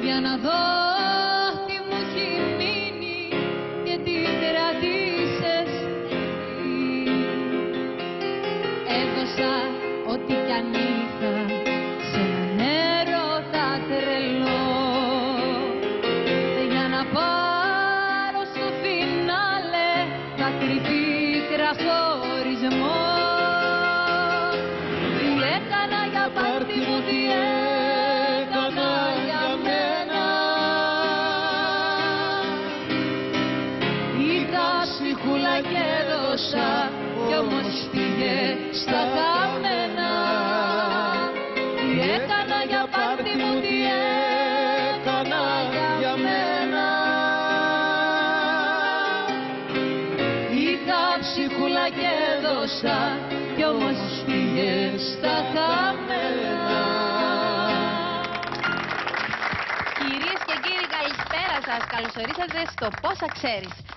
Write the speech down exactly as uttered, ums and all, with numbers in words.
για να δω τι μου έχει μείνει και τι κρατήσες εσύ. Έδωσα ό,τι κι αν είχα σε έναν έρωτα τρελό, για να πάρω στο φινάλε θα κρυφεί κρασορισμό. Τι έκανα για πάρτι μου, τι έκανα για μένα. Είχα ψυχούλα και έδωσα κι όμως πήγε στα χαμένα. Τι έκανα για πάρτι μου, τι έκανα για μένα. Είχα ψυχούλα και έδωσα κι όμως πήγε στα χαμένα. Κυρίες και κύριοι, καλησπέρα σας. Καλώς ορίσατε στο Πόσα Ξέρεις.